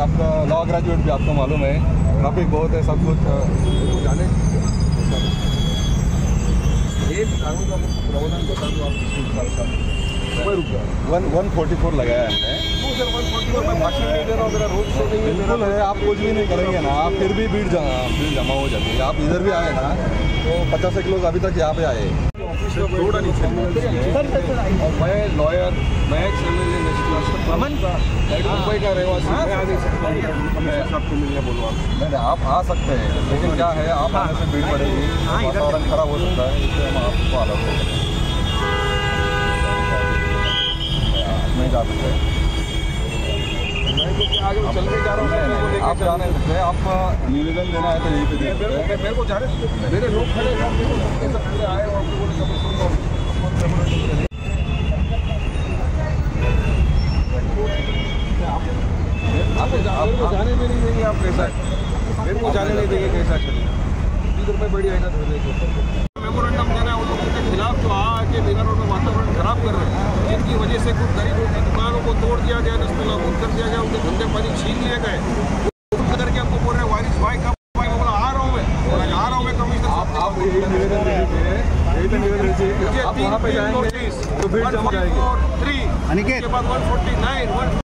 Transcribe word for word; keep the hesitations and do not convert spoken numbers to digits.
आपका law graduate भी आपको मालूम है, ट्रैफिक बहुत है, सब कुछ जाने एक कानून का प्रावधान बता दो आप। वन वन फोर्टी फोर लगाया है सर, वन फोर्टी फोर मैं भाषण नहीं दे रहा हूँ, मेरा रोड से नहीं है, बिल्कुल है। आप कुछ भी नहीं करेंगे ना, आप फिर भी भीड़ जमा भीड़ जमा हो जाती है। आप इधर भी आए ना तो पचास एक लोग अभी तक यहाँ पे आए। थोड़ा नीचे और मैं लॉयर, मैं ex M L A Mumbai का रहवासी, मैं आ नहीं सकता, मैं आपको मिलने बोलूँ। नहीं आप आ सकते हैं, लेकिन क्या है आप आने से भीड़ बढ़ेगी, वातावरण खराब हो सकता है, इसलिए हम आपको अलग हो नहीं जा सकते। मैं आगे चल के जा रहा हूँ, आप जाने सकते हैं। आप निवेदन देना है तो यहीं पे दे सकते हैं। मेरे को जाने मेरे लोग खड़े हैं, आए और आपको जाने भी नहीं देंगे। आप कैसा मेरे को जाने नहीं देंगे, कैसा चलेगा? बीस रुपये बड़ी आएगा मेमोरेंडम देना है उन लोगों के खिलाफ जो आके बिना रोड में वातावरण खराब कर रहे हैं, जिनकी वजह से कुछ गरीबों की दुकानों को तोड़ दिया गया, रस्ते नाबूद कर दिया गया, उनके धंधे पानी छीन लिए गए। करके आपको बोल रहे हैं वारिस भाई कब भाई, मैं बोला आ रहा हूँ, मैं आ रहा हूँ मैं कमिश्नर साहब। आप निवेदन दीजिए, निवेदन दीजिए, आप वहाँ पे जाएंगे तो भीड़ जमा जाएगी। थ्री के बाद वन फोर्टी नाइन